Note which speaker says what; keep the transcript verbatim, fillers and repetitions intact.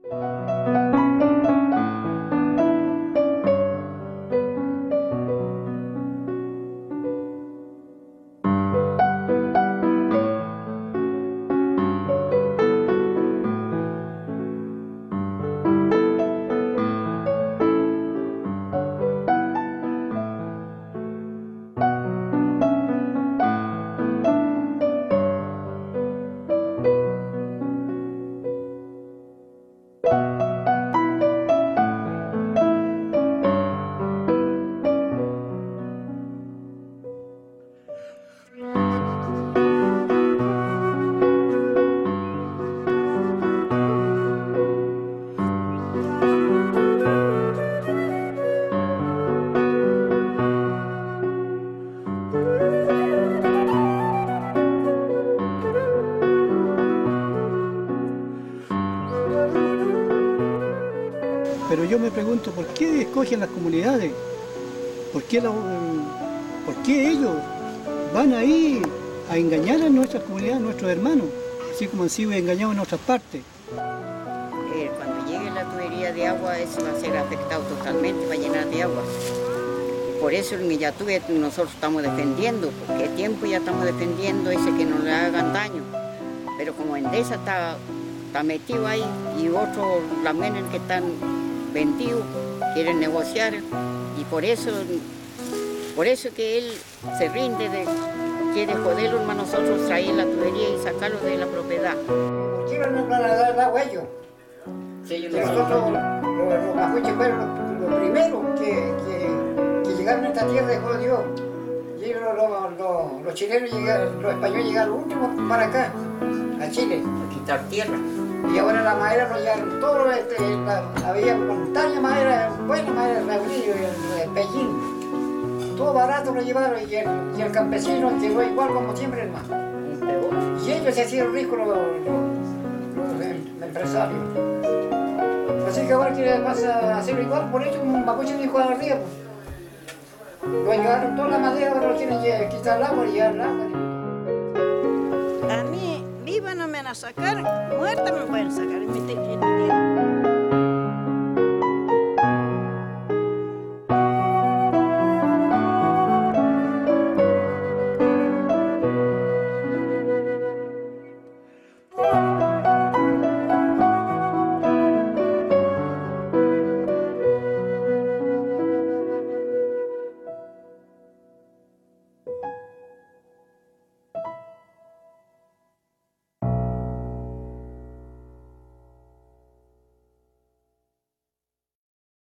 Speaker 1: Pero yo me pregunto, ¿por qué escogen las comunidades? ¿Por qué, la, ¿Por qué ellos van ahí a engañar a nuestras comunidades, a nuestros hermanos? Así como han sido engañados en otras partes.
Speaker 2: Eh, cuando llegue la tubería de agua, eso va a ser afectado totalmente, va a llenar de agua. Y por eso en Millatube nosotros estamos defendiendo, porque tiempo ya estamos defendiendo ese que no le hagan daño. Pero como Endesa está, está metido ahí y otros también que están vendidos, quieren negociar, y por eso, por eso que él se rinde, de, quiere joderlo a nosotros, traer la tubería y sacarlo de la propiedad.
Speaker 3: ¿Por qué no nos van a dar el agua a ellos?
Speaker 2: Sí, ellos
Speaker 3: Que
Speaker 2: no
Speaker 3: nosotros,
Speaker 2: saben.
Speaker 3: los, los mapuches fueron los, los primeros que, que, que llegaron a esta tierra, dejó Dios. Y ellos, los, los, los, los chilenos, llegaron, los españoles llegaron últimos para acá, a Chile.
Speaker 2: A quitar tierra.
Speaker 3: Y ahora la madera nos llevaron todo, este, la, había montaña de madera, buena madera, Raulillo, el, el Pellín. Todo barato lo llevaron y el, y el campesino quedó igual como siempre, hermano. Y ellos se hicieron ricos los, los, los empresarios. Así que ahora quiere pasa a hacerlo igual, por eso un mapuche dijo a la ría, pues. Lo llevaron toda la madera, ahora lo tienen que quitar el agua y llevar el agua.
Speaker 4: A mí, viva no me van a sacar, muerta me pueden sacar en mi, en mi tierra.